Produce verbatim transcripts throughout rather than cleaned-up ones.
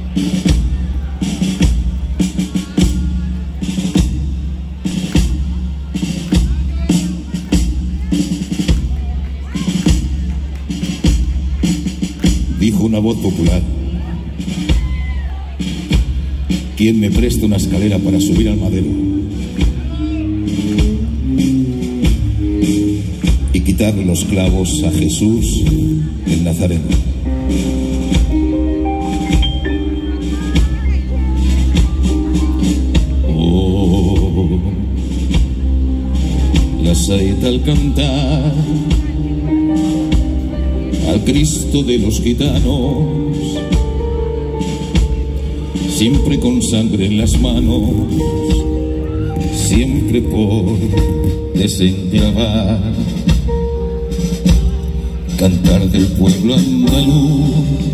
Dijo una voz popular: ¿quién me presta una escalera para subir al madero y quitarle los clavos a Jesús el Nazareno? Oh, la saeta al cantar al Cristo de los gitanos, siempre con sangre en las manos, siempre por desenclavar, cantar del pueblo andaluz,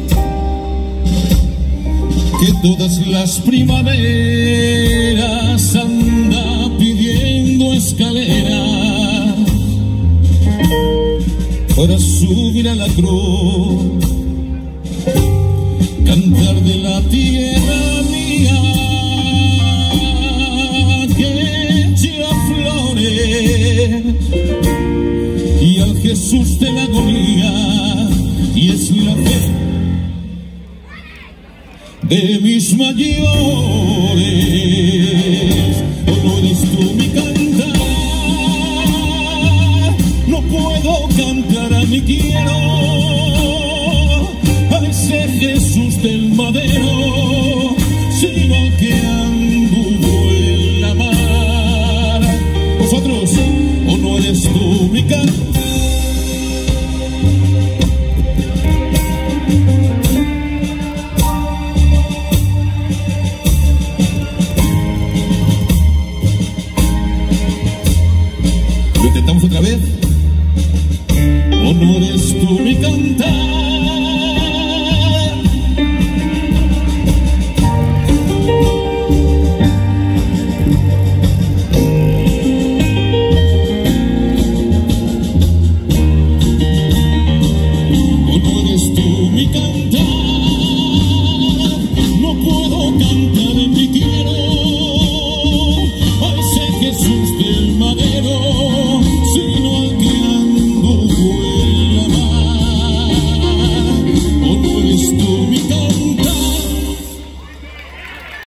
que todas las primaveras anda pidiendo escalera para subir a la cruz, cantar de la tierra mía que echa flores y al Jesús de la agonía, y es la fe de mis mayores. ¿O no eres tú mi cantar? No puedo cantar a mi quiero, a ese Jesús del madero, sino que anduvo en la mar. Vosotros, ¿o no eres tú mi cantar? ¿Lo intentamos otra vez? ¿O no eres tú mi cantar?